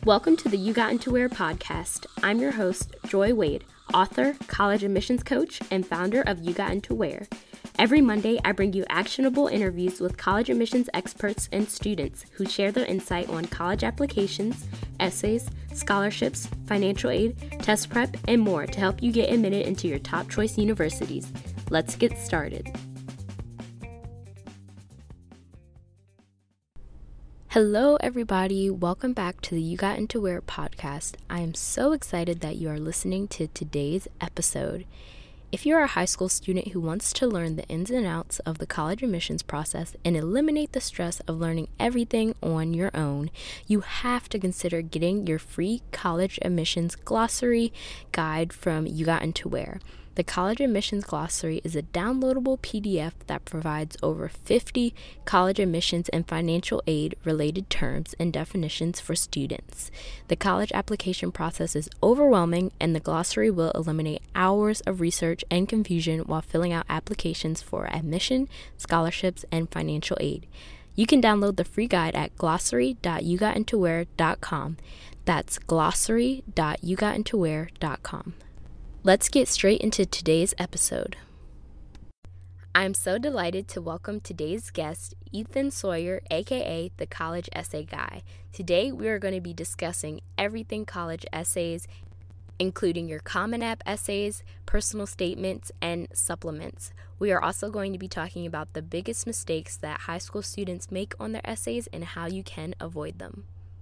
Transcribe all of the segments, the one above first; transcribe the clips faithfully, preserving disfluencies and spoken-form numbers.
Welcome to the You Got Into Where podcast. I'm your host, Joy Wade, author, college admissions coach, and founder of You Got Into Where. Every Monday, I bring you actionable interviews with college admissions experts and students who share their insight on college applications, essays, scholarships, financial aid, test prep, and more to help you get admitted into your top choice universities. Let's get started. Hello, everybody. Welcome back to the You Got Into Where podcast. I am so excited that you are listening to today's episode. If you're a high school student who wants to learn the ins and outs of the college admissions process and eliminate the stress of learning everything on your own, you have to consider getting your free college admissions glossary guide from You Got Into Where. The College Admissions Glossary is a downloadable P D F that provides over fifty college admissions and financial aid related terms and definitions for students. The college application process is overwhelming, and the glossary will eliminate hours of research and confusion while filling out applications for admission, scholarships, and financial aid. You can download the free guide at glossary dot you got into where dot com. That's glossary dot you got into where dot com. Let's get straight into today's episode. I'm so delighted to welcome today's guest, Ethan Sawyer, aka the College Essay Guy. Today, we are going to be discussing everything college essays, including your Common App essays, personal statements, and supplements. We are also going to be talking about the biggest mistakes that high school students make on their essays and how you can avoid them.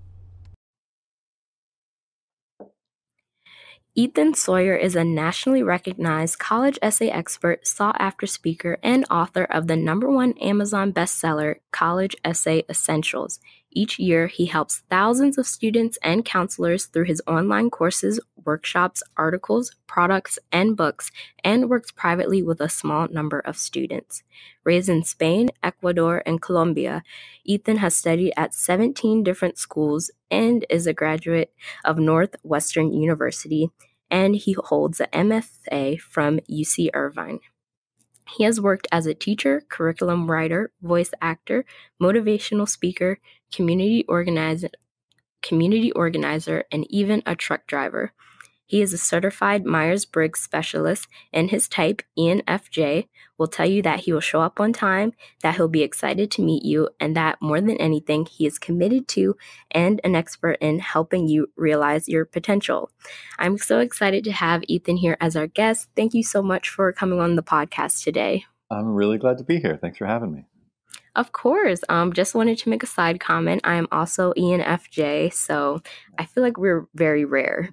Ethan Sawyer is a nationally recognized college essay expert, sought-after speaker, and author of the number one Amazon bestseller, College Essay Essentials. Each year, he helps thousands of students and counselors through his online courses, workshops, articles, products, and books, and works privately with a small number of students. Raised in Spain, Ecuador, and Colombia, Ethan has studied at seventeen different schools and is a graduate of Northwestern University, and he holds an M F A from U C Irvine. He has worked as a teacher, curriculum writer, voice actor, motivational speaker, community organizer, community organizer, and even a truck driver. He is a certified Myers-Briggs specialist, and his type, E N F J, will tell you that he will show up on time, that he'll be excited to meet you, and that more than anything, he is committed to and an expert in helping you realize your potential. I'm so excited to have Ethan here as our guest. Thank you so much for coming on the podcast today. I'm really glad to be here. Thanks for having me. Of course. Um, just wanted to make a side comment. I am also E N F J, so I feel like we're very rare.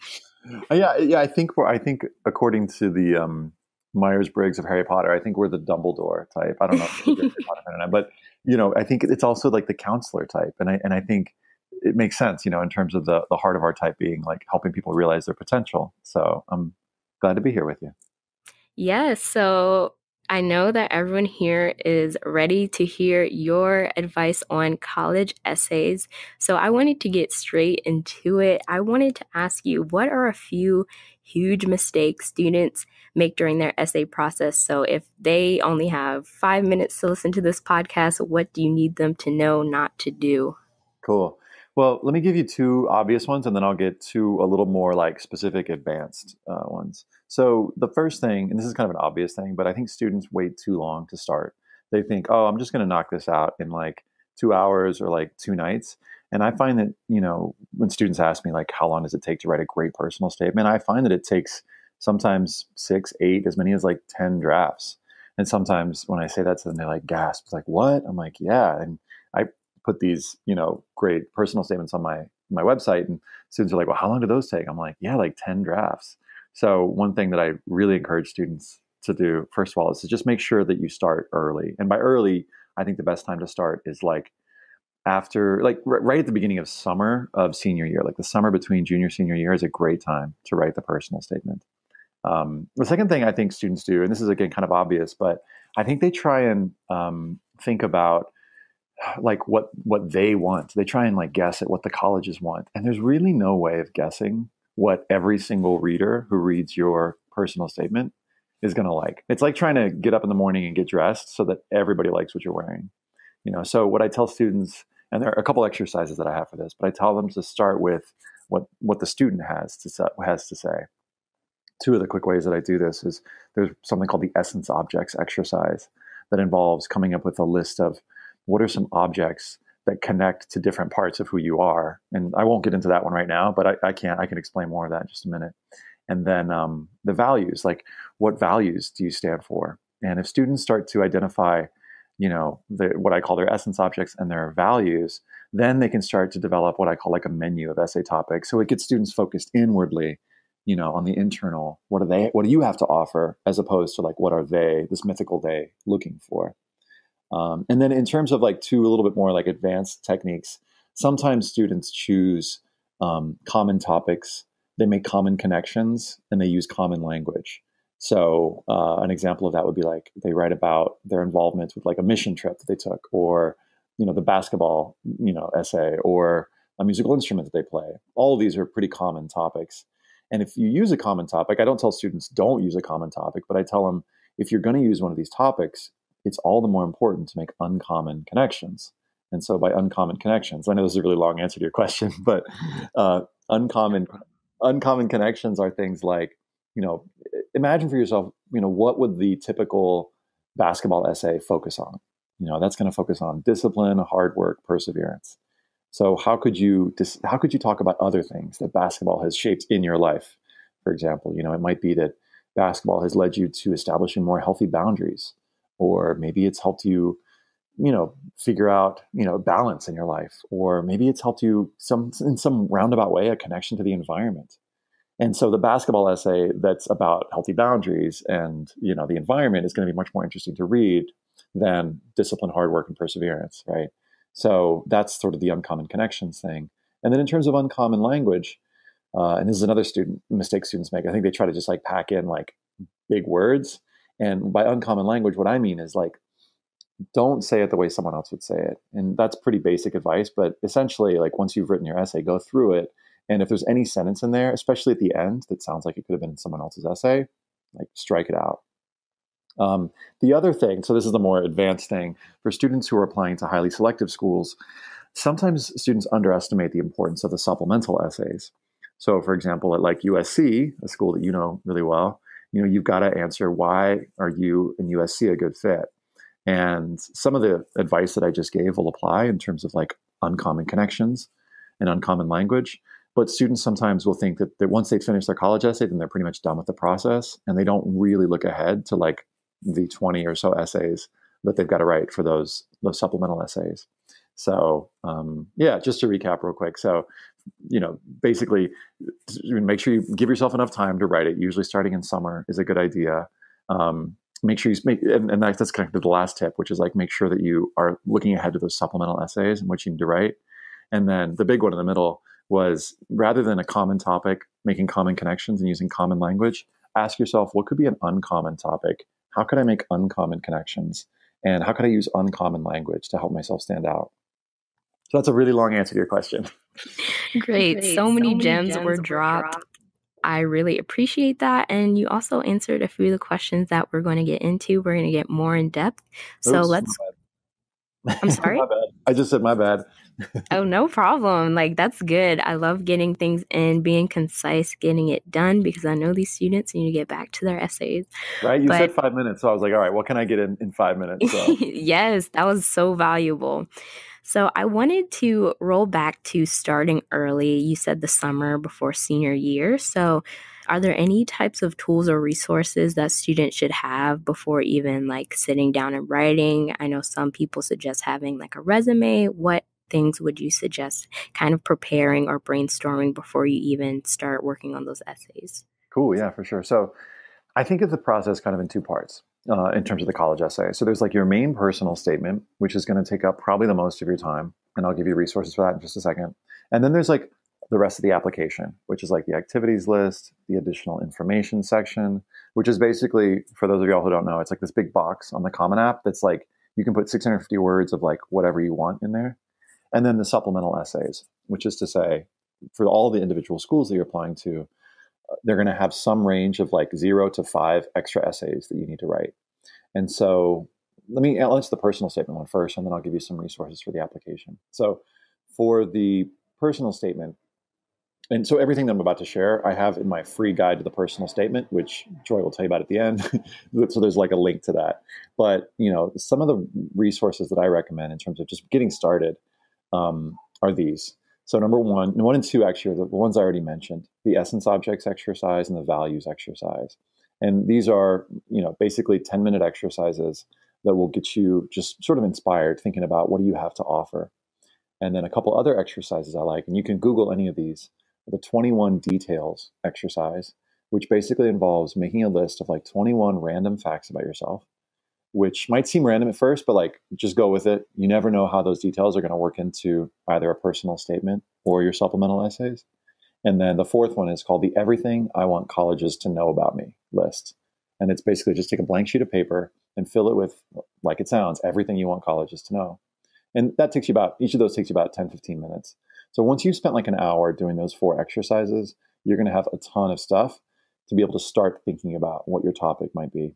Yeah, yeah. I think we're. I think according to the um, Myers-Briggs of Harry Potter, I think we're the Dumbledore type. I don't know if you're Harry Potter fan or not, but you know, I think it's also like the counselor type, and I and I think it makes sense, you know, in terms of the the heart of our type being like helping people realize their potential. So I'm glad to be here with you. Yes. So I know that everyone here is ready to hear your advice on college essays. So I wanted to get straight into it. I wanted to ask you, what are a few huge mistakes students make during their essay process? So if they only have five minutes to listen to this podcast, what do you need them to know not to do? Cool. Well, let me give you two obvious ones, and then I'll get to a little more like specific advanced uh, ones. So the first thing, and this is kind of an obvious thing, but I think students wait too long to start. They think, oh, I'm just going to knock this out in like two hours or like two nights. And I find that, you know, when students ask me like, how long does it take to write a great personal statement? I find that it takes sometimes six, eight, as many as like ten drafts. And sometimes when I say that to them, they like gasp. It's like, what? I'm like, yeah. And I put these, you know, great personal statements on my, my website, and students are like, well, how long do those take? I'm like, yeah, like ten drafts. So one thing that I really encourage students to do, first of all, is to just make sure that you start early. And by early, I think the best time to start is like after, like r- right at the beginning of summer of senior year, like the summer between junior, senior year is a great time to write the personal statement. Um, the second thing I think students do, and this is again kind of obvious, but I think they try and um, think about like what what they want. They try and like guess at what the colleges want. And there's really no way of guessing what every single reader who reads your personal statement is going to like. It's like trying to get up in the morning and get dressed so that everybody likes what you're wearing. You know, so what I tell students And there are a couple exercises that I have for this, but I tell them to start with what, what the student has to say, has to say. Two of the quick ways that I do this is there's something called the essence objects exercise that involves coming up with a list of what are some objects that connect to different parts of who you are. And I won't get into that one right now, but I, I can I can explain more of that in just a minute. And then um, the values, like what values do you stand for? And if students start to identify, you know, the, what I call their essence objects and their values, then they can start to develop what I call like a menu of essay topics. So it gets students focused inwardly, you know, on the internal. What are they? What do you have to offer, as opposed to like what are they, this mythical they, looking for? Um, and then in terms of like two a little bit more like advanced techniques, sometimes students choose um, common topics. They make common connections and they use common language. So uh, an example of that would be like they write about their involvement with like a mission trip that they took, or you know the basketball you know essay, or a musical instrument that they play. All of these are pretty common topics. And if you use a common topic, I don't tell students don't use a common topic, but I tell them if you're going to use one of these topics, it's all the more important to make uncommon connections. And so by uncommon connections, I know this is a really long answer to your question, but uh, uncommon uncommon connections are things like, you know, imagine for yourself, you know, what would the typical basketball essay focus on? You know, that's going to focus on discipline, hard work, perseverance. So how could you how could you talk about other things that basketball has shaped in your life? For example, you know, it might be that basketball has led you to establishing more healthy boundaries, or maybe it's helped you, you know, figure out, you know, balance in your life, or maybe it's helped you some in some roundabout way a connection to the environment. And so the basketball essay that's about healthy boundaries and, you know, the environment is going to be much more interesting to read than discipline, hard work, and perseverance, right? So that's sort of the uncommon connections thing. And then in terms of uncommon language, uh, and this is another student mistake students make. I think they try to just like pack in like big words. And by uncommon language, what I mean is like, don't say it the way someone else would say it. And that's pretty basic advice. But essentially, like once you've written your essay, go through it. And if there's any sentence in there, especially at the end, that sounds like it could have been in someone else's essay, like strike it out. Um, the other thing, so this is the more advanced thing, for students who are applying to highly selective schools, sometimes students underestimate the importance of the supplemental essays. So for example, at like U S C, a school that you know really well, you know, you've got to answer, why are you in U S C a good fit? And some of the advice that I just gave will apply in terms of like uncommon connections and uncommon language. But students sometimes will think that, that once they finish their college essay, then they're pretty much done with the process. And they don't really look ahead to like the twenty or so essays that they've got to write for those, those supplemental essays. So um, yeah, just to recap real quick. So, you know, basically make sure you give yourself enough time to write it. Usually starting in summer is a good idea. Um, make sure you make, and, and that's connected to the last tip, which is like, make sure that you are looking ahead to those supplemental essays and what you need to write. And then the big one in the middle was, rather than a common topic, making common connections and using common language, ask yourself, what could be an uncommon topic? How could I make uncommon connections? And how could I use uncommon language to help myself stand out? So that's a really long answer to your question. Great. Great. So, so many, many gems, gems were dropped. dropped. I really appreciate that. And you also answered a few of the questions that we're going to get into. We're going to get more in depth. So Oops, let's... I'm sorry? My bad. I just said my bad. Oh, no problem. Like, that's good. I love getting things in, being concise, getting it done, because I know these students need to get back to their essays. Right? You but, said five minutes. So I was like, all right, what can I get in in five minutes? So. Yes, that was so valuable. So I wanted to roll back to starting early. You said the summer before senior year. So are there any types of tools or resources that students should have before even like sitting down and writing? I know some people suggest having like a resume. What things would you suggest kind of preparing or brainstorming before you even start working on those essays? Cool. Yeah, for sure. So I think of the process kind of in two parts. Uh, in terms of the college essay. So there's like your main personal statement, which is going to take up probably the most of your time. And I'll give you resources for that in just a second. And then there's like the rest of the application, which is like the activities list, the additional information section, which is basically, for those of y'all who don't know, it's like this big box on the Common App that's like, you can put six hundred fifty words of like whatever you want in there. And then the supplemental essays, which is to say, for all the individual schools that you're applying to, they're going to have some range of like zero to five extra essays that you need to write. And so let me answer the personal statement one first, and then I'll give you some resources for the application. So for the personal statement, and so everything that I'm about to share, I have in my free guide to the personal statement, which Joy will tell you about at the end. So there's like a link to that. But, you know, some of the resources that I recommend in terms of just getting started um, are these. So number one, one and two actually are the ones I already mentioned, the essence objects exercise and the values exercise. And these are, you know, basically ten minute exercises that will get you just sort of inspired, thinking about what do you have to offer. And then a couple other exercises I like, and you can Google any of these, the twenty-one details exercise, which basically involves making a list of like twenty-one random facts about yourself, which might seem random at first, but like just go with it. You never know how those details are going to work into either a personal statement or your supplemental essays. And then the fourth one is called the Everything I Want Colleges to Know About Me list. And it's basically just take a blank sheet of paper and fill it with, like it sounds, everything you want colleges to know. And that takes you about, each of those takes you about ten, fifteen minutes. So once you've spent like an hour doing those four exercises, you're going to have a ton of stuff to be able to start thinking about what your topic might be.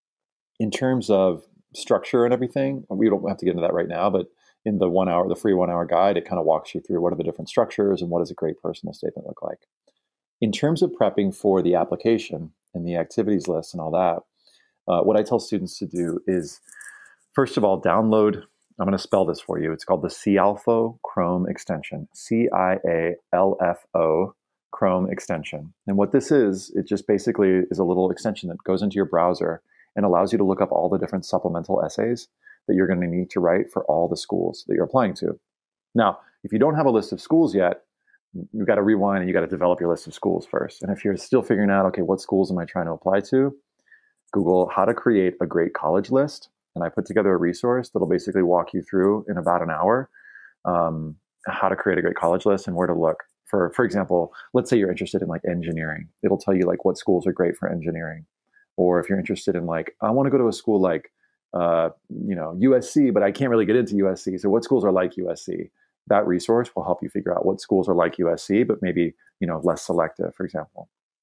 In terms of structure and everything, we don't have to get into that right now, but in the one hour, the free one hour guide, it kind of walks you through what are the different structures and what does a great personal statement look like. In terms of prepping for the application and the activities list and all that, uh, what I tell students to do is, first of all, download, I'm going to spell this for you. It's called the Cialfo Chrome extension, C I A L F O Chrome extension. And what this is, it just basically is a little extension that goes into your browser and allows you to look up all the different supplemental essays that you're going to need to write for all the schools that you're applying to. Now, if you don't have a list of schools yet, you've got to rewind and you got to develop your list of schools first. And if you're still figuring out, okay, what schools am I trying to apply to? Google how to create a great college list. And I put together a resource that'll basically walk you through in about an hour um, how to create a great college list and where to look. For, for example, let's say you're interested in like engineering. It'll tell you like what schools are great for engineering. Or if you're interested in like, I want to go to a school like, uh, you know, U S C, but I can't really get into U S C. So what schools are like U S C? That resource will help you figure out what schools are like U S C, but maybe, you know, less selective, for example.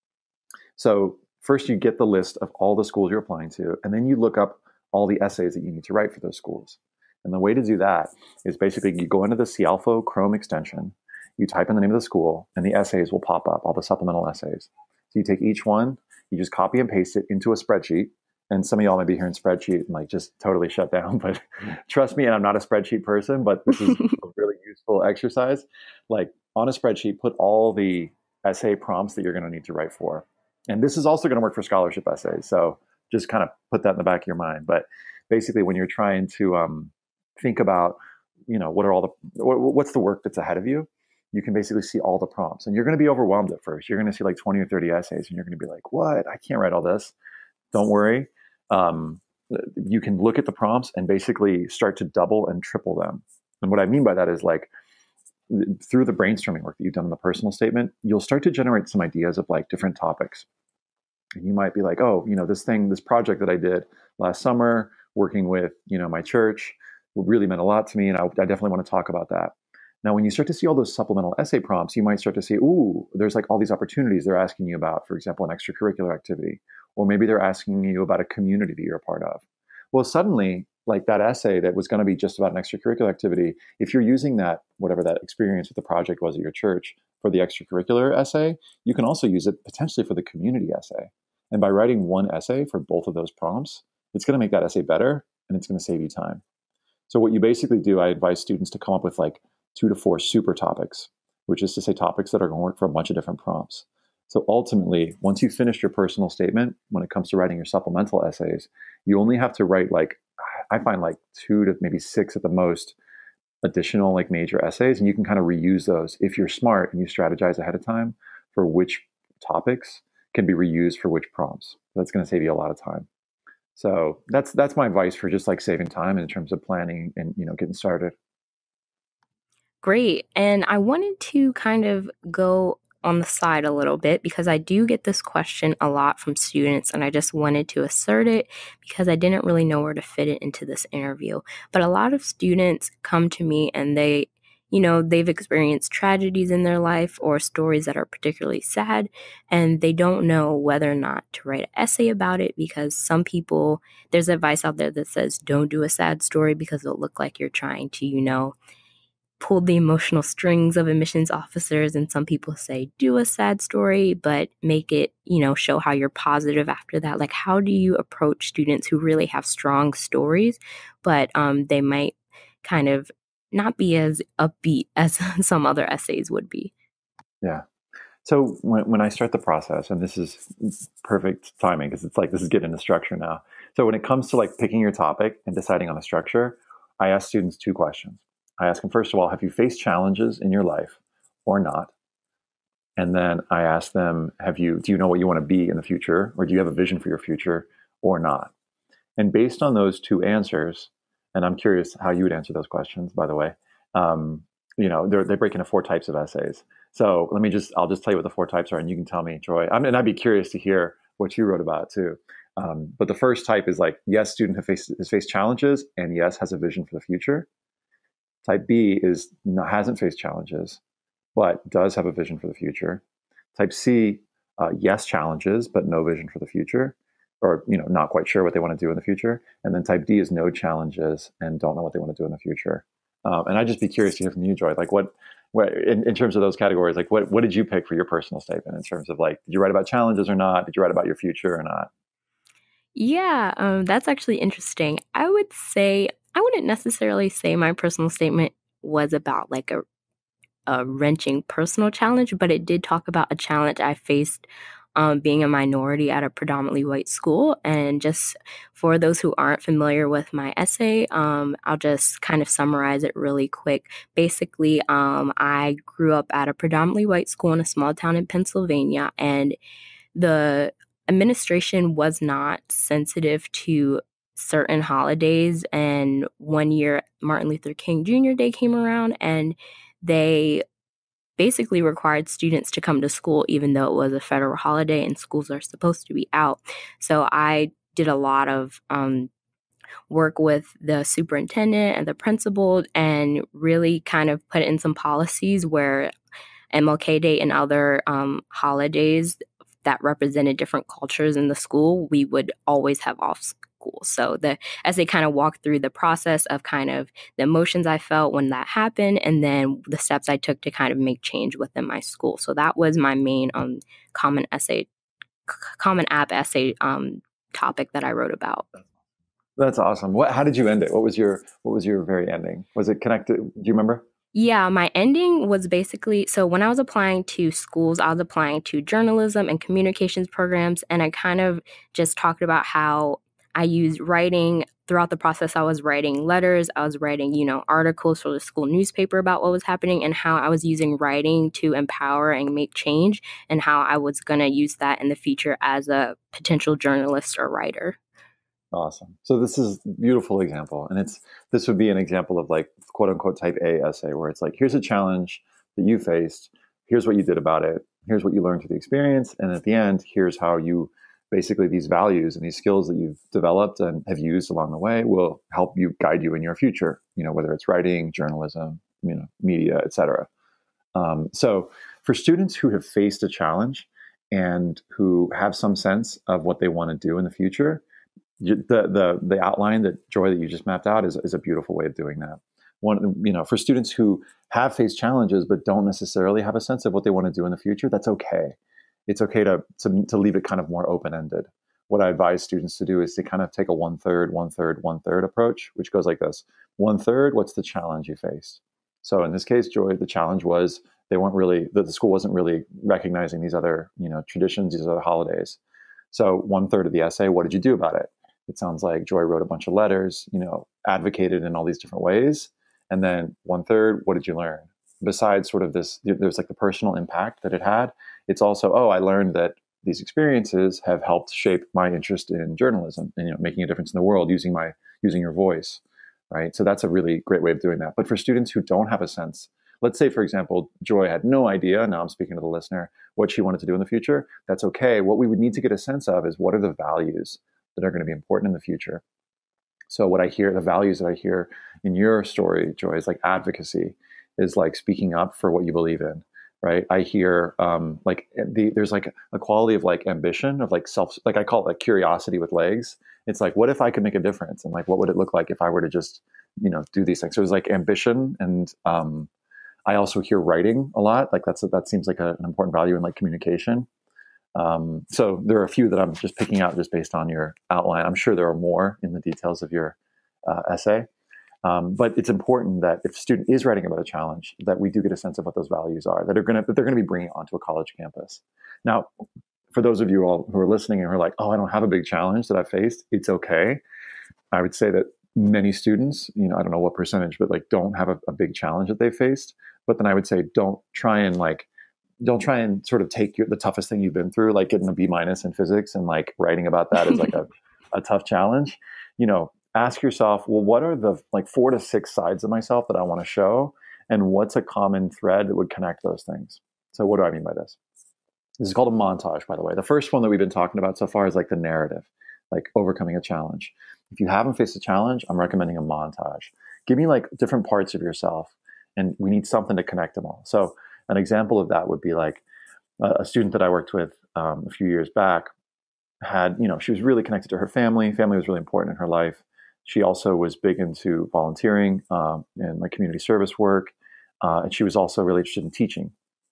So first you get the list of all the schools you're applying to, and then you look up all the essays that you need to write for those schools. And the way to do that is basically you go into the Cialfo Chrome extension, you type in the name of the school, and the essays will pop up, all the supplemental essays. So you take each one, you just copy and paste it into a spreadsheet. And some of y'all might be hearing spreadsheet and like just totally shut down, but trust me, and I'm not a spreadsheet person, but this is a really useful exercise. Like on a spreadsheet, put all the essay prompts that you're going to need to write for. And this is also going to work for scholarship essays. So just kind of put that in the back of your mind. But basically when you're trying to um, think about, you know, what are all the, what, what's the work that's ahead of you? You can basically see all the prompts and you're going to be overwhelmed at first. You're going to see like twenty or thirty essays and you're going to be like, what? I can't write all this. Don't worry. Um, you can look at the prompts and basically start to double and triple them. And what I mean by that is like through the brainstorming work that you've done in the personal statement, you'll start to generate some ideas of like different topics. And you might be like, oh, you know, this thing, this project that I did last summer, working with, you know, my church, really meant a lot to me. And I, I definitely want to talk about that. Now, when you start to see all those supplemental essay prompts, you might start to see, ooh, there's like all these opportunities they're asking you about, for example, an extracurricular activity, or maybe they're asking you about a community that you're a part of. Well, suddenly, like that essay that was going to be just about an extracurricular activity, if you're using that, whatever that experience with the project was at your church for the extracurricular essay, you can also use it potentially for the community essay. And by writing one essay for both of those prompts, it's going to make that essay better and it's going to save you time. So what you basically do, I advise students to come up with like two to four super topics, which is to say topics that are going to work for a bunch of different prompts. So ultimately, once you finish your personal statement, when it comes to writing your supplemental essays, you only have to write like, I find like two to maybe six at the most additional like major essays. And you can kind of reuse those if you're smart and you strategize ahead of time for which topics can be reused for which prompts. That's going to save you a lot of time. So that's that's my advice for just like saving time in terms of planning and, you know, getting started. Great. And I wanted to kind of go on the side a little bit because I do get this question a lot from students, and I just wanted to assert it because I didn't really know where to fit it into this interview. But a lot of students come to me and they you know, they've experienced tragedies in their life or stories that are particularly sad, and they don't know whether or not to write an essay about it because some people, there's advice out there that says don't do a sad story because it'll look like you're trying to, you know, pull the emotional strings of admissions officers. And some people say do a sad story, but make it, you know, show how you're positive after that. Like, how do you approach students who really have strong stories, but um, they might kind of not be as upbeat as some other essays would be? Yeah. So when, when I start the process, and this is perfect timing because it's like this is getting into structure now. So when it comes to like picking your topic and deciding on a structure, I ask students two questions. I ask them, first of all, have you faced challenges in your life or not? And then I ask them, have you, do you know what you want to be in the future? Or do you have a vision for your future or not? And based on those two answers, and I'm curious how you would answer those questions, by the way, um, you know, they're, they break into four types of essays. So let me just, I'll just tell you what the four types are and you can tell me, Joy. I mean, and I'd be curious to hear what you wrote about too. Um, but the first type is like, yes, student has faced, has faced challenges and yes, has a vision for the future. Type B is not, hasn't faced challenges, but does have a vision for the future. Type C, uh, yes, challenges, but no vision for the future, or, you know, not quite sure what they want to do in the future. And then type D is no challenges and don't know what they want to do in the future. Um, and I'd just be curious to hear from you, Joy, like what, what in, in terms of those categories, like what, what did you pick for your personal statement in terms of like, did you write about challenges or not? Did you write about your future or not? Yeah, um, that's actually interesting. I would say, I wouldn't necessarily say my personal statement was about like a a wrenching personal challenge, but it did talk about a challenge I faced um, being a minority at a predominantly white school. And just for those who aren't familiar with my essay, um, I'll just kind of summarize it really quick. Basically, um, I grew up at a predominantly white school in a small town in Pennsylvania, and the administration was not sensitive to certain holidays. And one year, Martin Luther King Junior Day came around, and they basically required students to come to school even though it was a federal holiday and schools are supposed to be out. So I did a lot of um, work with the superintendent and the principal and really kind of put in some policies where M L K Day and other um, holidays that represented different cultures in the school, we would always have off school. So the as they kind of walked through the process of kind of the emotions I felt when that happened, and then the steps I took to kind of make change within my school. So that was my main um, common essay, common app essay um, topic that I wrote about. That's awesome. What, how did you end it? What was your, what was your very ending? Was it connected? Do you remember? Yeah, my ending was basically, so when I was applying to schools, I was applying to journalism and communications programs, and I kind of just talked about how I used writing throughout the process. I was writing letters, I was writing, you know, articles for the school newspaper about what was happening, and how I was using writing to empower and make change, and how I was going to use that in the future as a potential journalist or writer. Awesome. So this is a beautiful example. And it's, this would be an example of like quote unquote type A essay where it's like, here's a challenge that you faced. Here's what you did about it. Here's what you learned through the experience. And at the end, here's how you basically these values and these skills that you've developed and have used along the way will help you guide you in your future, you know, whether it's writing, journalism, you know, media, et cetera. Um, so for students who have faced a challenge and who have some sense of what they want to do in the future, the the the outline that Joy that you just mapped out is is a beautiful way of doing that. One, you know, for students who have faced challenges but don't necessarily have a sense of what they want to do in the future, that's okay. It's okay to to, to leave it kind of more open ended. What I advise students to do is to kind of take a one third, one third, one third approach, which goes like this: one third, what's the challenge you faced? So in this case, Joy, the challenge was they weren't really the, the school wasn't really recognizing these other you know traditions, these other holidays. So one third of the essay, what did you do about it? It sounds like Joy wrote a bunch of letters, you know, advocated in all these different ways. And then one third, what did you learn? Besides sort of this, there's like the personal impact that it had. It's also, oh, I learned that these experiences have helped shape my interest in journalism and, you know, making a difference in the world using my, using your voice, right? So that's a really great way of doing that. But for students who don't have a sense, let's say, for example, Joy had no idea, now I'm speaking to the listener, what she wanted to do in the future. That's okay. What we would need to get a sense of is what are the values that are going to be important in the future. So what I hear, the values that I hear in your story, Joy, is like advocacy, is like speaking up for what you believe in, right? I hear um, like the, there's like a quality of like ambition, of like self, like I call it like curiosity with legs. It's like, what if I could make a difference? And like, what would it look like if I were to just, you know, do these things? So it's like ambition. And um, I also hear writing a lot. Like that's, that seems like a, an important value in like communication. Um, so there are a few that I'm just picking out just based on your outline. I'm sure there are more in the details of your uh, essay. Um, but it's important that if a student is writing about a challenge, that we do get a sense of what those values are that are going to that they're going to be bringing onto a college campus. Now, for those of you all who are listening and who are like, "Oh, I don't have a big challenge that I faced," it's okay. I would say that many students, you know, I don't know what percentage, but like don't have a, a big challenge that they faced. But then I would say don't try and like don't try and sort of take your, the toughest thing you've been through, like getting a B minus in physics and like writing about that as like a, a tough challenge. You know, ask yourself, well, what are the like four to six sides of myself that I want to show? And what's a common thread that would connect those things? So what do I mean by this? This is called a montage, by the way. The first one that we've been talking about so far is like the narrative, like overcoming a challenge. If you haven't faced a challenge, I'm recommending a montage. Give me like different parts of yourself, and we need something to connect them all. So an example of that would be like a student that I worked with um, a few years back had, you know, she was really connected to her family. Family was really important in her life. She also was big into volunteering um, and like community service work. Uh, and she was also really interested in teaching.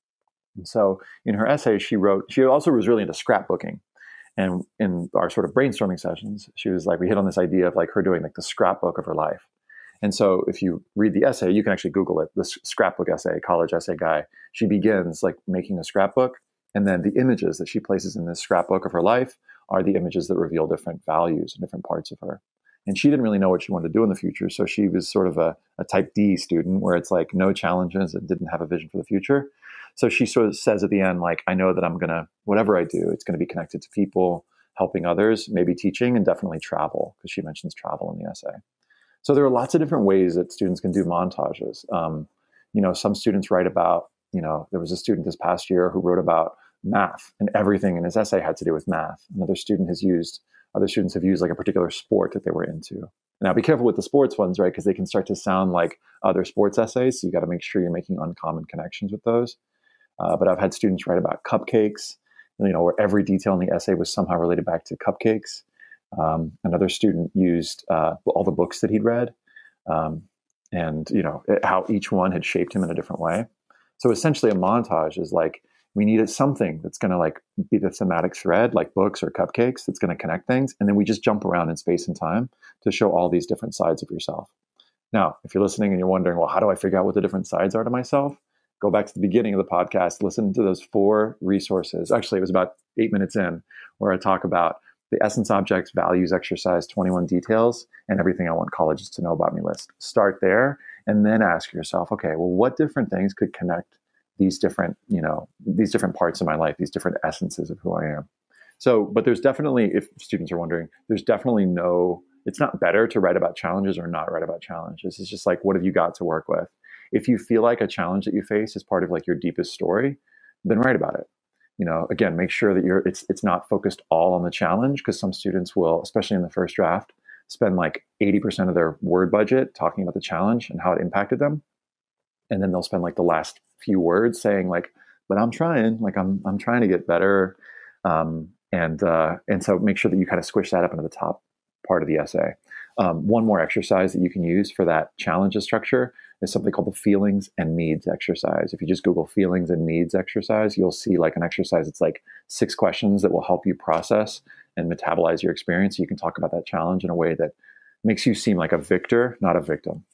And so in her essay, she wrote, she also was really into scrapbooking. And in our sort of brainstorming sessions, she was like, we hit on this idea of like her doing like the scrapbook of her life. And so if you read the essay, you can actually Google it, the scrapbook essay, college essay guy. She begins like making a scrapbook. And then the images that she places in this scrapbook of her life are the images that reveal different values and different parts of her. And she didn't really know what she wanted to do in the future. So she was sort of a, a type D student where it's like no challenges and didn't have a vision for the future. So she sort of says at the end, like, I know that I'm going to, whatever I do, it's going to be connected to people, helping others, maybe teaching, and definitely travel, because she mentions travel in the essay. So there are lots of different ways that students can do montages. Um, you know, some students write about, you know, there was a student this past year who wrote about math, and everything in his essay had to do with math. Another student has used, other students have used like a particular sport that they were into. Now be careful with the sports ones, right? Because they can start to sound like other sports essays. So you got to make sure you're making uncommon connections with those. Uh, but I've had students write about cupcakes, you know, where every detail in the essay was somehow related back to cupcakes. Um, another student used uh, all the books that he'd read, um, and you know how each one had shaped him in a different way. So essentially, a montage is like we needed something that's going to like be the thematic thread, like books or cupcakes, that's going to connect things, and then we just jump around in space and time to show all these different sides of yourself. Now, if you're listening and you're wondering, well, how do I figure out what the different sides are to myself? Go back to the beginning of the podcast, listen to those four resources. Actually, it was about eight minutes in where I talk about the essence, objects, values, exercise, twenty-one details, and everything I want colleges to know about me list. Start there and then ask yourself, okay, well, what different things could connect these different, you know, these different parts of my life, these different essences of who I am. So, but there's definitely, if students are wondering, there's definitely no, it's not better to write about challenges or not write about challenges. It's just like, what have you got to work with? If you feel like a challenge that you face is part of like your deepest story, then write about it. You know, again, make sure that you're it's it's not focused all on the challenge, because some students will, especially in the first draft, spend like eighty percent of their word budget talking about the challenge and how it impacted them. And then they'll spend like the last few words saying like, but I'm trying, like I'm I'm trying to get better. Um, and uh, and so make sure that you kind of squish that up into the top part of the essay. Um, one more exercise that you can use for that challenges structure is something called the feelings and needs exercise. If you just Google feelings and needs exercise, you'll see like an exercise. It's like six questions that will help you process and metabolize your experience. So you can talk about that challenge in a way that makes you seem like a victor, not a victim.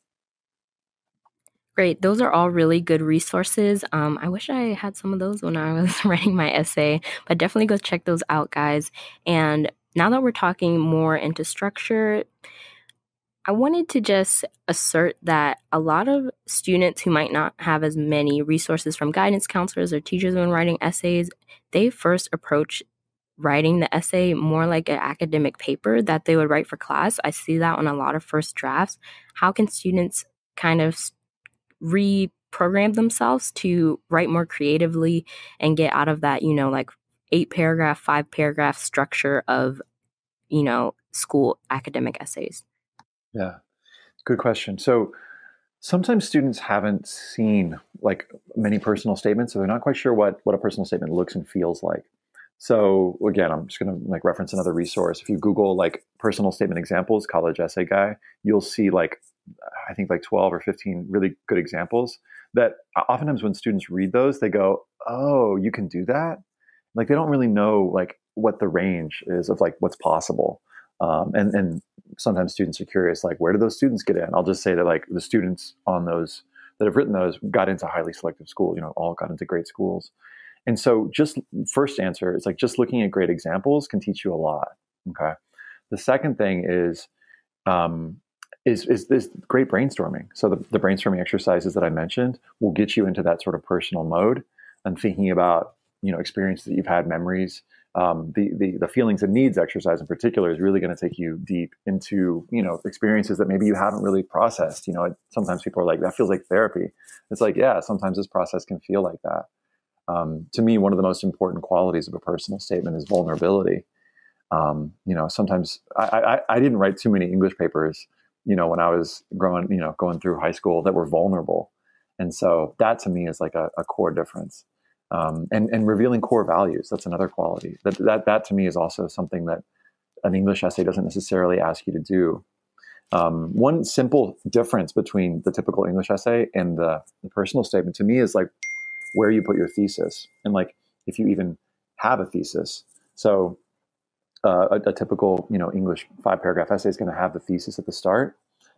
Great. Those are all really good resources. Um, I wish I had some of those when I was writing my essay, but definitely go check those out, guys. And now that we're talking more into structure, I wanted to just assert that a lot of students who might not have as many resources from guidance counselors or teachers when writing essays, they first approach writing the essay more like an academic paper that they would write for class. I see that on a lot of first drafts. How can students kind of reprogram themselves to write more creatively and get out of that, you know, like eight paragraph, five paragraph structure of, you know, school academic essays? Yeah, good question. So Sometimes students haven't seen like many personal statements, so they're not quite sure what what a personal statement looks and feels like. So again, I'm just going to like reference another resource. If you Google like personal statement examples, college essay guy, you'll see like I think like twelve or fifteen really good examples that oftentimes when students read those, they go, "Oh, you can do that?" Like they don't really know like what the range is of like what's possible. Um, and and sometimes students are curious, like where do those students get in? I'll just say that like the students on those that have written those got into highly selective schools, you know, all got into great schools. And so just first answer is like just looking at great examples can teach you a lot. Okay. The second thing is um, is, is is great brainstorming. So the, the brainstorming exercises that I mentioned will get you into that sort of personal mode and thinking about, you know, experiences that you've had, memories. Um, the, the the feelings and needs exercise in particular is really going to take you deep into, you know, experiences that maybe you haven't really processed. You know, sometimes people are like, that feels like therapy. It's like, yeah, sometimes this process can feel like that. Um, to me, one of the most important qualities of a personal statement is vulnerability. Um, you know, sometimes I, I, I didn't write too many English papers, you know, when I was growing, you know, going through high school that were vulnerable. And so that to me is like a, a core difference. Um, and, and revealing core values, that's another quality. That, that, that to me is also something that an English essay doesn't necessarily ask you to do. Um, one simple difference between the typical English essay and the, the personal statement to me is like where you put your thesis and like if you even have a thesis. So uh, a, a typical, you know, English five paragraph essay is going to have the thesis at the start.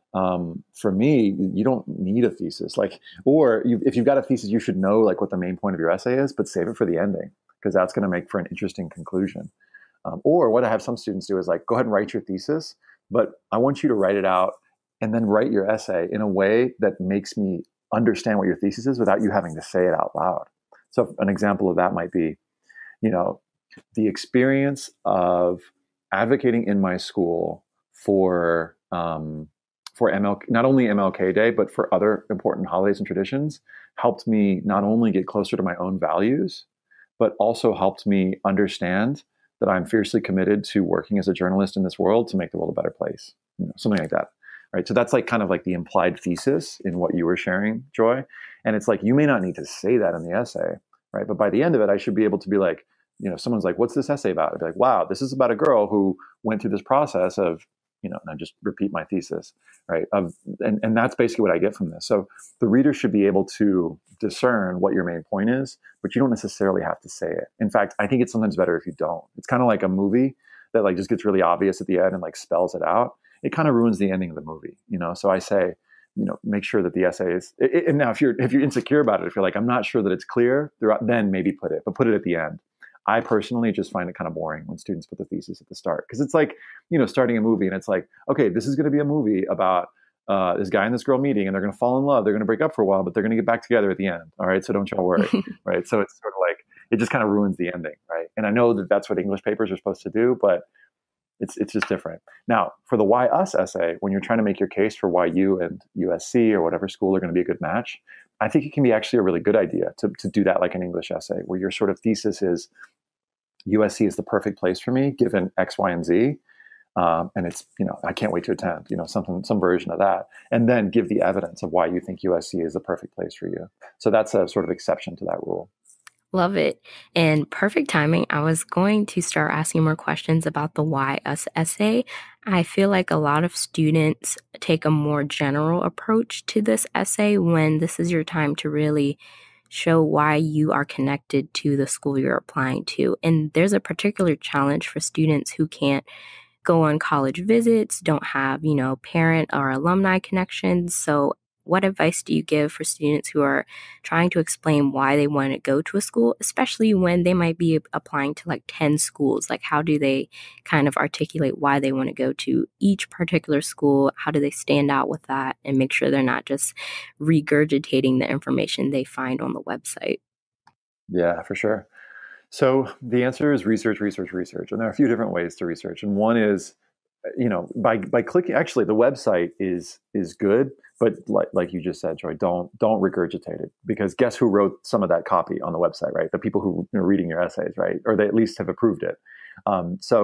Um, for me, you don't need a thesis. Like, or you, if you've got a thesis, you should know like what the main point of your essay is, but save it for the ending because that's going to make for an interesting conclusion. Um, or what I have some students do is like, go ahead and write your thesis, but I want you to write it out and then write your essay in a way that makes me understand what your thesis is without you having to say it out loud. So an example of that might be, you know, the experience of advocating in my school for, um, for M L K, not only M L K Day, but for other important holidays and traditions, helped me not only get closer to my own values, but also helped me understand that I'm fiercely committed to working as a journalist in this world to make the world a better place, you know, something like that. Right. So that's like kind of like the implied thesis in what you were sharing, Joy. And it's like, you may not need to say that in the essay, right? But by the end of it, I should be able to be like, you know, someone's like, what's this essay about? I'd be like, wow, this is about a girl who went through this process of, you know, and I just repeat my thesis, right? Of, and, and that's basically what I get from this. So the reader should be able to discern what your main point is, but you don't necessarily have to say it. In fact, I think it's sometimes better if you don't. It's kind of like a movie that like just gets really obvious at the end and like spells it out. It kind of ruins the ending of the movie, you know? So I say, you know, make sure that the essay is, it, and now if you're, if you're insecure about it, if you're like, I'm not sure that it's clear throughout, then maybe put it, but put it at the end. I personally just find it kind of boring when students put the thesis at the start. Because it's like, you know, starting a movie and it's like, okay, this is going to be a movie about uh, this guy and this girl meeting and they're going to fall in love. They're going to break up for a while, but they're going to get back together at the end. All right. So don't y'all worry. Right. So it's sort of like, it just kind of ruins the ending. Right. And I know that that's what English papers are supposed to do, but it's it's just different. Now, for the Why Us essay, when you're trying to make your case for why you and U S C or whatever school are going to be a good match, I think it can be actually a really good idea to, to do that like an English essay, where your sort of thesis is U S C is the perfect place for me, given X, Y, and Z. Um, and it's, you know, I can't wait to attend, you know, something, some version of that. And then give the evidence of why you think U S C is the perfect place for you. So that's a sort of exception to that rule. Love it. And perfect timing. I was going to start asking more questions about the Why Us essay. I feel like a lot of students take a more general approach to this essay when this is your time to really show why you are connected to the school you're applying to. And there's a particular challenge for students who can't go on college visits, don't have, you know, parent or alumni connections. So what advice do you give for students who are trying to explain why they want to go to a school, especially when they might be applying to like ten schools? Like, how do they kind of articulate why they want to go to each particular school? How do they stand out with that and make sure they're not just regurgitating the information they find on the website? Yeah, for sure. So the answer is research, research, research. And there are a few different ways to research. And one is, you know, by by clicking, actually the website is is good, but like like you just said, Joy, don't don't regurgitate it, because guess who wrote some of that copy on the website, right? The people who are reading your essays, right? Or they at least have approved it. Um, so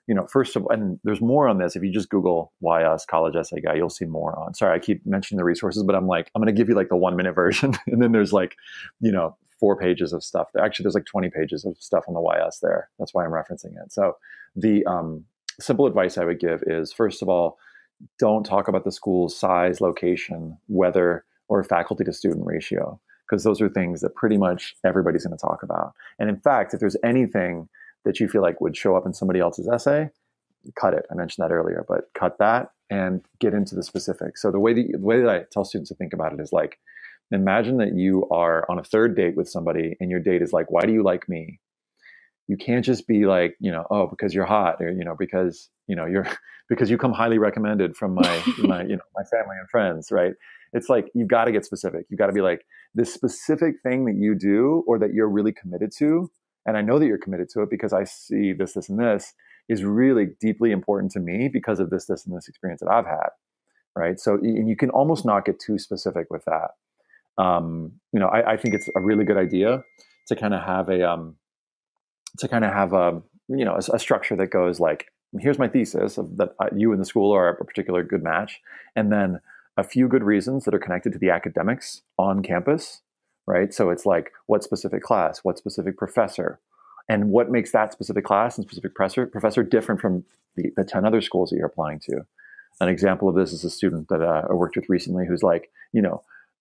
you know, first of all, and there's more on this. If you just Google Y S College Essay Guy, you'll see more on. Sorry, I keep mentioning the resources, but I'm like, I'm going to give you like the one minute version. And then there's like, you know, four pages of stuff. Actually, there's like twenty pages of stuff on the Y S there. That's why I'm referencing it. So the um, simple advice I would give is, first of all, don't talk about the school's size, location, weather, or faculty to student ratio, because those are things that pretty much everybody's going to talk about. And in fact, if there's anything that you feel like would show up in somebody else's essay, cut it. I mentioned that earlier, but cut that and get into the specifics. So the way that, the way that I tell students to think about it is like, imagine that you are on a third date with somebody and your date is like, why do you like me? You can't just be like, you know, oh, because you're hot, or, you know, because, you know, you're, because you come highly recommended from my, my, you know, my family and friends, right? It's like, you got to get specific. You got to be like, this specific thing that you do or that you're really committed to, and I know that you're committed to it because I see this, this, and this, is really deeply important to me because of this, this, and this experience that I've had, right? So, and you can almost not get too specific with that. Um, you know, I, I think it's a really good idea to kind of have a, um, to kind of have a, you know, a, a structure that goes like, here's my thesis of that you and the school are a particular good match, and then a few good reasons that are connected to the academics on campus, right? So it's like, what specific class, what specific professor, and what makes that specific class and specific professor, professor different from the, the ten other schools that you're applying to. An example of this is a student that uh, I worked with recently who's like, you know,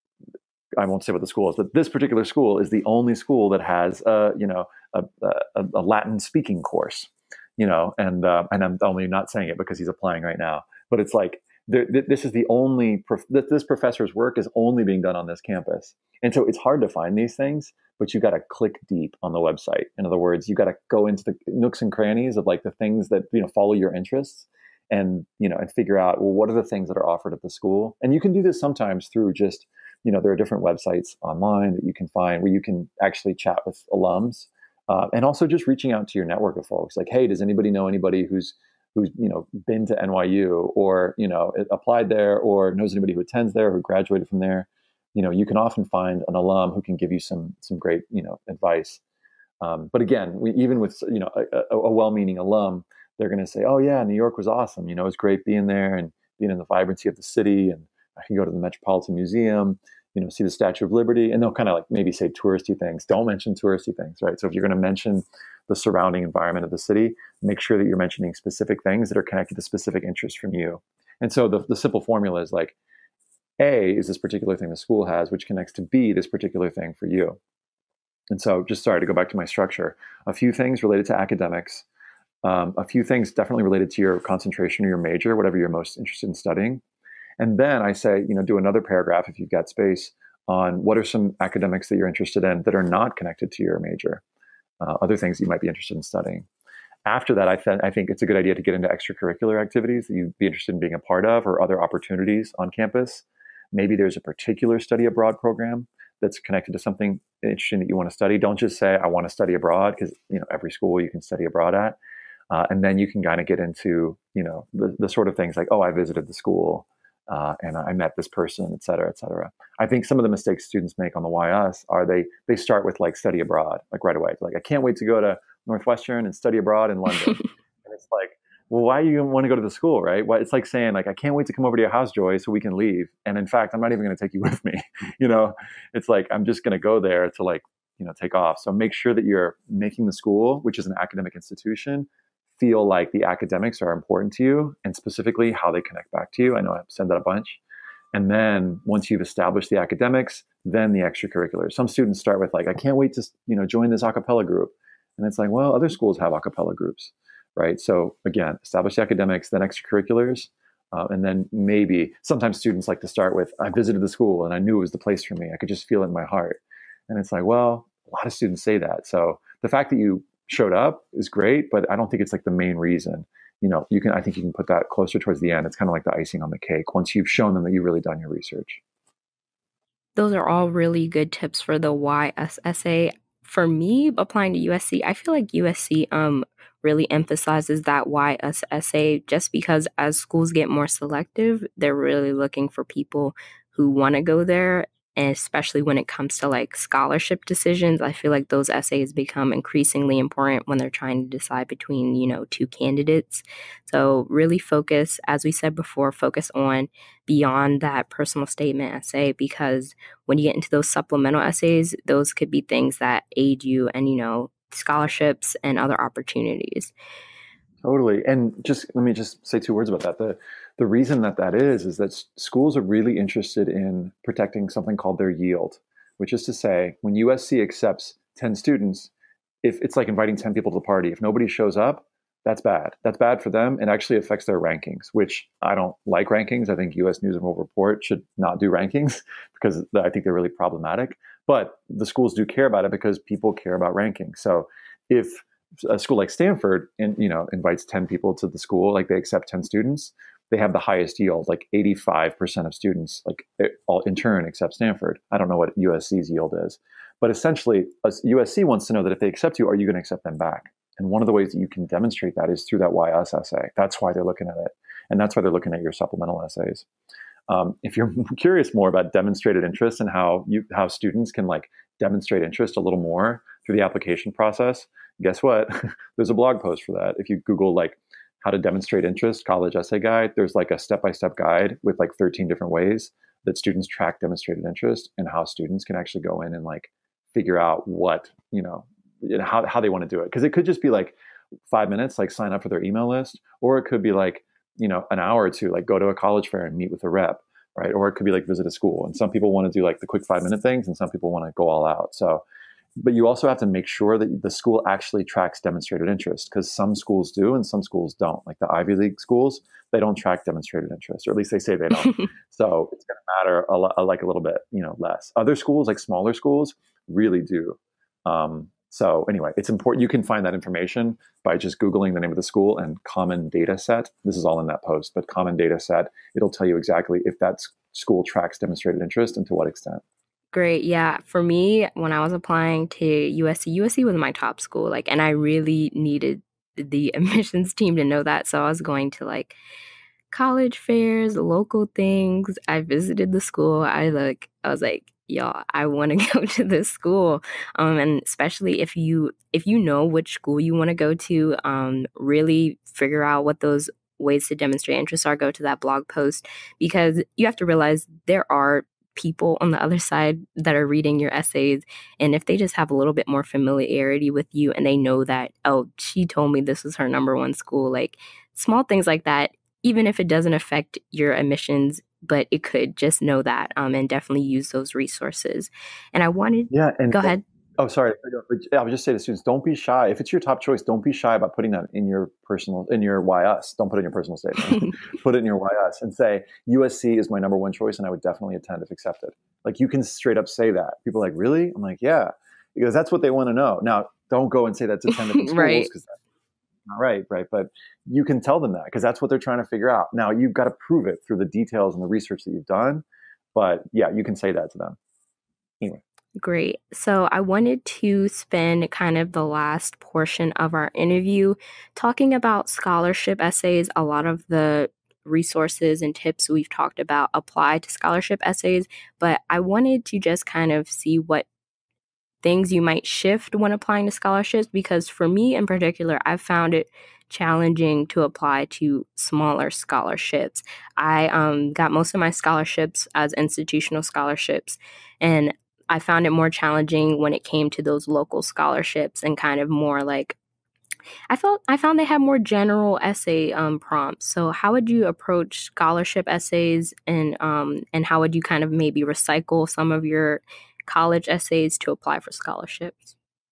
I won't say what the school is, but this particular school is the only school that has, uh, you know, a, a, a Latin speaking course, you know, and uh, and I'm only not saying it because he's applying right now, but it's like, this is the only, prof- this professor's work is only being done on this campus. And so it's hard to find these things, but you got to click deep on the website. In other words, you got to go into the nooks and crannies of like the things that, you know, follow your interests, and, you know, and figure out, well, what are the things that are offered at the school? And you can do this sometimes through just, you know, there are different websites online that you can find where you can actually chat with alums, uh, and also just reaching out to your network of folks. Like, hey, does anybody know anybody who's, who's, you know, been to N Y U, or, you know, applied there, or knows anybody who attends there, who graduated from there? You know, you can often find an alum who can give you some, some great, you know, advice. Um, but again, we, even with, you know, a, a well-meaning alum, they're going to say, oh yeah, New York was awesome. You know, it was great being there and being in the vibrancy of the city. And I can go to the Metropolitan Museum, you know, see the Statue of Liberty, and they'll kind of like maybe say touristy things. Don't mention touristy things, right? So if you're going to mention the surrounding environment of the city, make sure that you're mentioning specific things that are connected to specific interests from you. And so the, the simple formula is like, A is this particular thing the school has, which connects to B, this particular thing for you. And so just sorry to go back to my structure, a few things related to academics, um, a few things definitely related to your concentration or your major, whatever you're most interested in studying. And then I say, you know, do another paragraph if you've got space on what are some academics that you're interested in that are not connected to your major, uh, other things you might be interested in studying. After that, I, th- I think it's a good idea to get into extracurricular activities that you'd be interested in being a part of, or other opportunities on campus. Maybe there's a particular study abroad program that's connected to something interesting that you want to study. Don't just say, I want to study abroad, because, you know, every school you can study abroad at. Uh, and then you can kind of get into, you know, the, the sort of things like, oh, I visited the school, uh, and I met this person, et cetera, et cetera. I think some of the mistakes students make on the Y S are they they start with like study abroad, like right away. Like, I can't wait to go to Northwestern and study abroad in London. And it's like, well, why do you want to go to the school, right? Well, it's like saying, like, I can't wait to come over to your house, Joy, so we can leave. And in fact, I'm not even going to take you with me. You know, it's like, I'm just going to go there to, like, you know, take off. So make sure that you're making the school, which is an academic institution, feel like the academics are important to you, and specifically how they connect back to you. I know I've said that a bunch. And then once you've established the academics, then the extracurriculars. Some students start with like, I can't wait to, you know, join this a cappella group. And it's like, well, other schools have a cappella groups, right? So again, establish the academics, then extracurriculars. Uh, and then maybe sometimes students like to start with, I visited the school and I knew it was the place for me. I could just feel it in my heart. And it's like, well, a lot of students say that. So the fact that you showed up is great, but I don't think it's like the main reason. You know, you can, I think you can put that closer towards the end. It's kind of like the icing on the cake once you've shown them that you've really done your research. Those are all really good tips for the Y S essay. For me, applying to U S C, I feel like U S C um really emphasizes that Y S essay, just because as schools get more selective, they're really looking for people who want to go there. and especially when it comes to like scholarship decisions, I feel like those essays become increasingly important when they're trying to decide between, you know, two candidates. So really focus, as we said before, focus on beyond that personal statement essay, because when you get into those supplemental essays, those could be things that aid you and, you know, scholarships and other opportunities. Totally. And just let me just say two words about that. The the reason that that is is that s- schools are really interested in protecting something called their yield, which is to say, when U S C accepts ten students, if it's like inviting ten people to the party, if nobody shows up, that's bad. That's bad for them and actually affects their rankings, which I don't like rankings. I think U S News and World Report should not do rankings because I think they're really problematic. But the schools do care about it because people care about rankings. So if a school like Stanford, and you know, invites ten people to the school, like they accept ten students, they have the highest yield, like eighty-five percent of students, like all in turn accept Stanford. I don't know what U S C's yield is, but essentially U S C wants to know that if they accept you, are you going to accept them back? And one of the ways that you can demonstrate that is through that Y S essay. That's why they're looking at it. And that's why they're looking at your supplemental essays. Um, if you're curious more about demonstrated interest and how you how students can like demonstrate interest a little more through the application process, guess what? There's a blog post for that. If you Google like how to demonstrate interest college essay guide, there's like a step-by-step guide with like thirteen different ways that students track demonstrated interest and how students can actually go in and like figure out what, you know, how, how they want to do it. Because it could just be like five minutes, like sign up for their email list, or it could be like, you know, an hour or two, like go to a college fair and meet with a rep, right? Or it could be like visit a school. And some people want to do like the quick five minute things and some people want to go all out. So, but you also have to make sure that the school actually tracks demonstrated interest, because some schools do and some schools don't. Like the Ivy League schools, they don't track demonstrated interest, or at least they say they don't. So it's going to matter a lot, like a little bit, you know, less. Other schools, like smaller schools, really do. Um, so anyway, it's important. You can find that information by just Googling the name of the school and common data set. This is all in that post, but common data set, it'll tell you exactly if that school tracks demonstrated interest and to what extent. Great. Yeah. For me, when I was applying to U S C, U S C was my top school. Like, and I really needed the admissions team to know that. So I was going to like college fairs, local things. I visited the school. I like, I was like, y'all, I want to go to this school. Um, and especially if you, if you know which school you want to go to, um, really figure out what those ways to demonstrate interest are, go to that blog post, because you have to realize there are people on the other side that are reading your essays. And if they just have a little bit more familiarity with you and they know that, oh, she told me this was her number one school, like small things like that, even if it doesn't affect your admissions, but it could, just know that, um, and definitely use those resources. And I wanted, yeah, and go ahead. Oh, sorry. I would just say to students, don't be shy. If it's your top choice, don't be shy about putting that in your personal, in your Y S. Don't put it in your personal statement. Put it in your Y S and say, U S C is my number one choice and I would definitely attend if accepted. Like you can straight up say that. People are like, really? I'm like, yeah, because that's what they want to know. Now, don't go and say that to ten different schools Right. because that's not right, right? But you can tell them that because that's what they're trying to figure out. Now, you've got to prove it through the details and the research that you've done. But yeah, you can say that to them. Anyway. Great. So I wanted to spend kind of the last portion of our interview talking about scholarship essays. A lot of the resources and tips we've talked about apply to scholarship essays, but I wanted to just kind of see what things you might shift when applying to scholarships, because for me in particular, I've found it challenging to apply to smaller scholarships. I um, got most of my scholarships as institutional scholarships, and I found it more challenging when it came to those local scholarships and kind of more like, I felt I found they had more general essay um, prompts. So how would you approach scholarship essays, and um, and how would you kind of maybe recycle some of your college essays to apply for scholarships?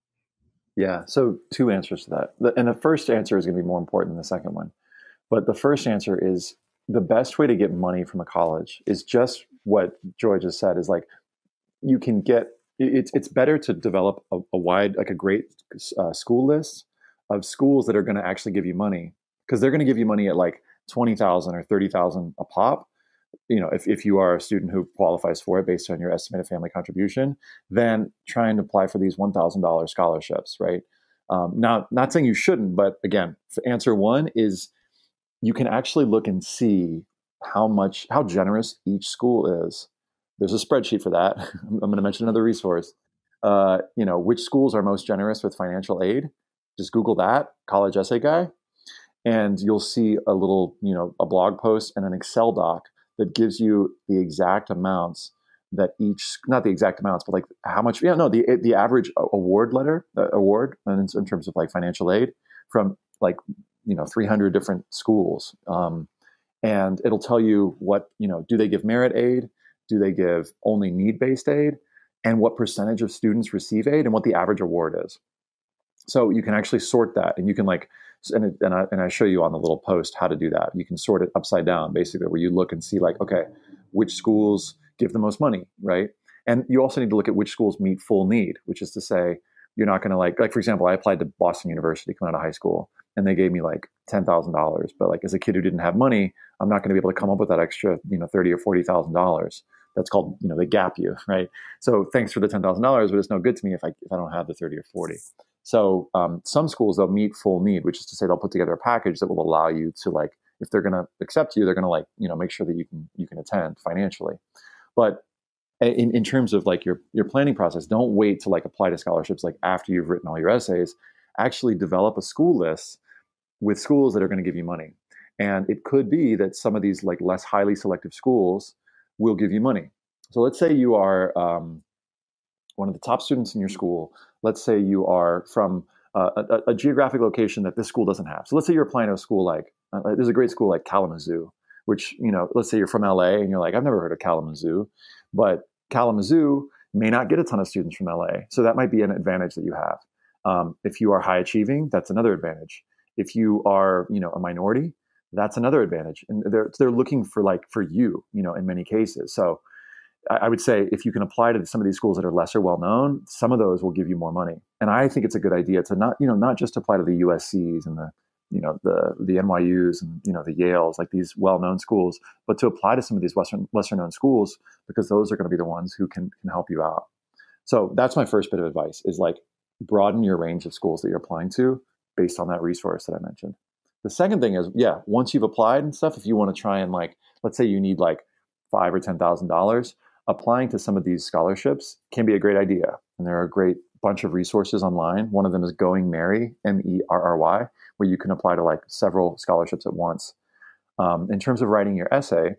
Yeah, so two answers to that. The, and the first answer is going to be more important than the second one. But the first answer is the best way to get money from a college is just what Joy just said, is like you can get, it's it's better to develop a, a wide, like a great uh, school list of schools that are going to actually give you money, because they're going to give you money at like twenty thousand or thirty thousand a pop. You know, if, if you are a student who qualifies for it based on your estimated family contribution, then try and apply for these one thousand dollars scholarships, right? Um, now, not saying you shouldn't, but again, answer one is you can actually look and see how much, how generous each school is There's a spreadsheet for that. I'm going to mention another resource. Uh, you know, which schools are most generous with financial aid? Just Google that, college essay guy, and you'll see a little, you know, a blog post and an Excel doc that gives you the exact amounts that each, not the exact amounts, but like how much, yeah, no, the the average award letter, uh, award in, in terms of like financial aid from like, you know, three hundred different schools. Um, and it'll tell you what, you know, do they give merit aid? Do they give only need-based aid? And what percentage of students receive aid and what the average award is. So you can actually sort that, and you can like, and, it, and, I, and I show you on the little post how to do that. You can sort it upside down, basically, where you look and see like, okay, which schools give the most money, right? And you also need to look at which schools meet full need, which is to say, you're not going to like, like for example, I applied to Boston University coming out of high school, and they gave me like ten thousand dollars. But like as a kid who didn't have money, I'm not going to be able to come up with that extra, you know, thirty or forty thousand dollars. That's called, you know, they gap you, right? So thanks for the ten thousand dollars, but it's no good to me if I if I don't have the thirty or forty. So um, some schools, they'll meet full need, which is to say they'll put together a package that will allow you to like, if they're going to accept you, they're going to like, you know, make sure that you can you can attend financially. But in, in terms of like your your planning process, don't wait to like apply to scholarships like after you've written all your essays. Actually develop a school list with schools that are going to give you money. And it could be that some of these like less highly selective schools will give you money. So let's say you are um, one of the top students in your school. Let's say you are from uh, a, a geographic location that this school doesn't have. So let's say you're applying to a school like, uh, there's a great school like Kalamazoo, which, you know, let's say you're from L A and you're like, I've never heard of Kalamazoo, but Kalamazoo may not get a ton of students from L A. So that might be an advantage that you have. Um, if you are high achieving, that's another advantage. If you are, you know, a minority, that's another advantage. And they're they're looking for like for you, you know, in many cases. So I, I would say if you can apply to some of these schools that are lesser well known, some of those will give you more money. And I think it's a good idea to not, you know, not just apply to the U S Cs and the, you know, the the N Y Us and, you know, the Yales, like these well known schools, but to apply to some of these Western lesser known schools, because those are going to be the ones who can can help you out. So that's my first bit of advice is like broaden your range of schools that you're applying to based on that resource that I mentioned. The second thing is, yeah, once you've applied and stuff, if you want to try and like, let's say you need like five or ten thousand dollars, applying to some of these scholarships can be a great idea. And there are a great bunch of resources online. One of them is Going Merry, M E R R Y, where you can apply to like several scholarships at once. Um, in terms of writing your essay,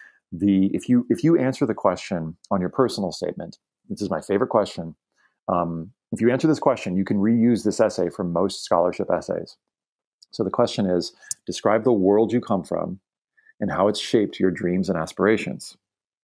the if you if you answer the question on your personal statement, this is my favorite question. Um, if you answer this question, you can reuse this essay for most scholarship essays. So the question is, describe the world you come from and how it's shaped your dreams and aspirations.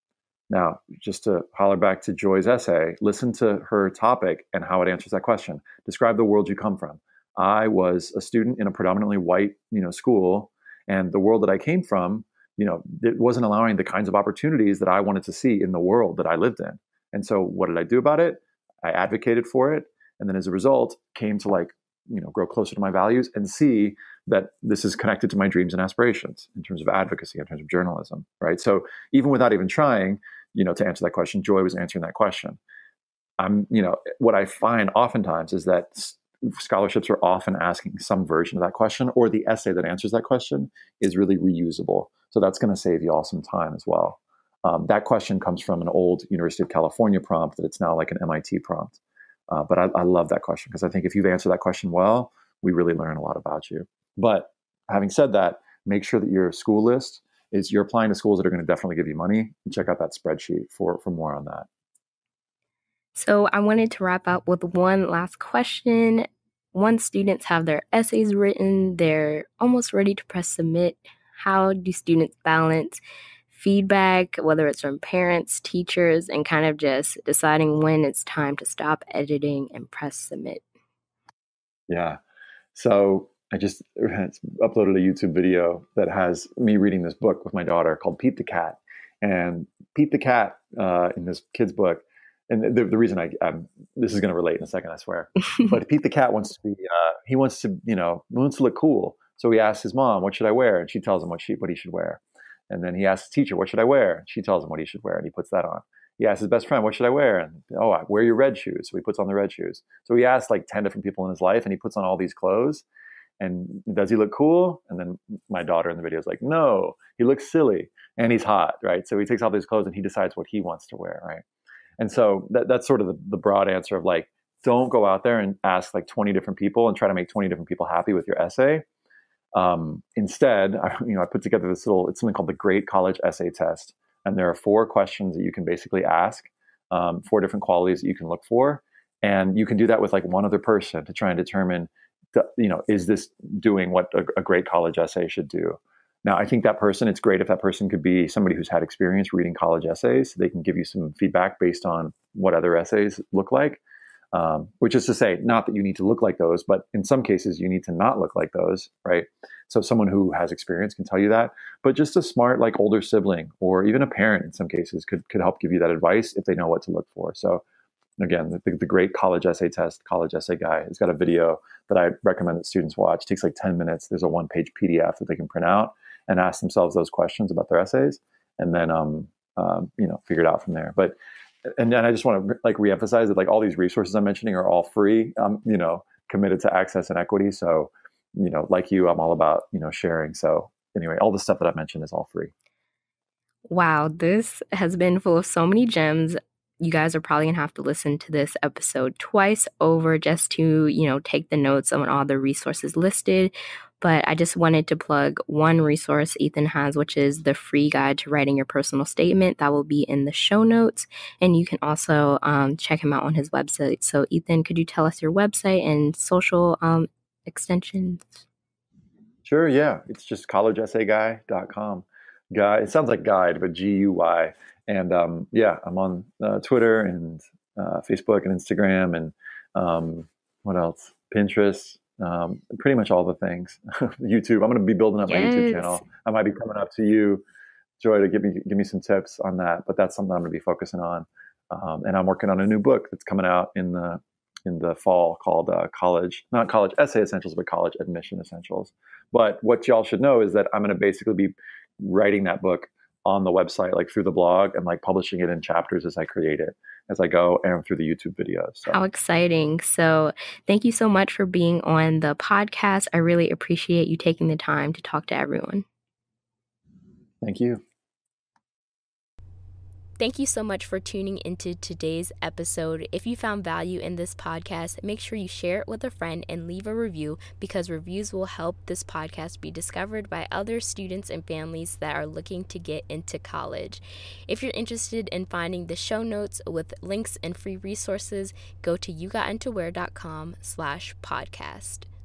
Now, just to holler back to Joy's essay, listen to her topic and how it answers that question. Describe the world you come from. I was a student in a predominantly white, you know, school, and the world that I came from, you know, it wasn't allowing the kinds of opportunities that I wanted to see in the world that I lived in. And so what did I do about it? I advocated for it. And then as a result, came to like, you know, grow closer to my values and see that this is connected to my dreams and aspirations in terms of advocacy, in terms of journalism, right? So even without even trying, you know, to answer that question, Joy was answering that question. I'm, you know, what I find oftentimes is that scholarships are often asking some version of that question, or the essay that answers that question is really reusable. So that's going to save you all some time as well. Um, that question comes from an old University of California prompt that it's now like an M I T prompt. Uh, but I, I love that question because I think if you've answered that question well, we really learn a lot about you. But having said that, make sure that your school list is you're applying to schools that are going to definitely give you money. And check out that spreadsheet for, for more on that. So I wanted to wrap up with one last question. Once students have their essays written, they're almost ready to press submit. How do students balance feedback, whether it's from parents, teachers, and kind of just deciding when it's time to stop editing and press submit? Yeah. So I just uploaded a YouTube video that has me reading this book with my daughter called Pete the Cat. And Pete the Cat uh, in this kid's book, and the, the reason I, um, this is going to relate in a second, I swear. But Pete the Cat wants to be, uh, he wants to, you know, wants to look cool. So he asks his mom, what should I wear? And she tells him what she, what he should wear. And then he asks the teacher, what should I wear? And she tells him what he should wear, and he puts that on. He asks his best friend, what should I wear? And, oh, I wear your red shoes. So he puts on the red shoes. So he asks like ten different people in his life, and he puts on all these clothes. And does he look cool? And then my daughter in the video is like, no, he looks silly and he's hot, right? So he takes off his clothes and he decides what he wants to wear, right? And so that, that's sort of the, the broad answer of like, don't go out there and ask like twenty different people and try to make twenty different people happy with your essay. Um, instead, I, you know, I put together this little, it's something called the Great College Essay Test. And there are four questions that you can basically ask, um, four different qualities that you can look for. And you can do that with like one other person to try and determine, the, you know, is this doing what a, a great college essay should do? Now, I think that person, it's great if that person could be somebody who's had experience reading college essays. They can give you some feedback based on what other essays look like. Um, which is to say, not that you need to look like those, but in some cases you need to not look like those, right? So someone who has experience can tell you that, but just a smart, like older sibling or even a parent in some cases could, could help give you that advice if they know what to look for. So again, the, the Great College Essay Test, College Essay Guy, has got a video that I recommend that students watch. It takes like ten minutes. There's a one page P D F that they can print out and ask themselves those questions about their essays and then, um, um, you know, figure it out from there. But And then I just want to like reemphasize that like all these resources I'm mentioning are all free. I'm, you know, committed to access and equity. So, you know, like you, I'm all about, you know, sharing. So anyway, all the stuff that I mentioned is all free. Wow, this has been full of so many gems. You guys are probably gonna have to listen to this episode twice over just to, you know, take the notes on all the resources listed. But I just wanted to plug one resource Ethan has, which is the free guide to writing your personal statement. That will be in the show notes. And you can also um, check him out on his website. So Ethan, could you tell us your website and social um, extensions? Sure, yeah. It's just college essay guy dot com. Guy, it sounds like guide, but G U Y. And um, yeah, I'm on uh, Twitter and uh, Facebook and Instagram and um, what else? Pinterest. Um, pretty much all the things. YouTube. I'm going to be building up my Yes. YouTube channel. I might be coming up to you, Joy, to give me give me some tips on that. But that's something I'm going to be focusing on. Um, and I'm working on a new book that's coming out in the in the fall called uh, College, not College Essay Essentials, but College Admission Essentials. But what y'all should know is that I'm going to basically be writing that book on the website, like through the blog, and like publishing it in chapters as I create it, as I go, and through the YouTube videos. So. How exciting. So thank you so much for being on the podcast. I really appreciate you taking the time to talk to everyone. Thank you. Thank you so much for tuning into today's episode. If you found value in this podcast, make sure you share it with a friend and leave a review, because reviews will help this podcast be discovered by other students and families that are looking to get into college. If you're interested in finding the show notes with links and free resources, go to you got into where dot com slash podcast.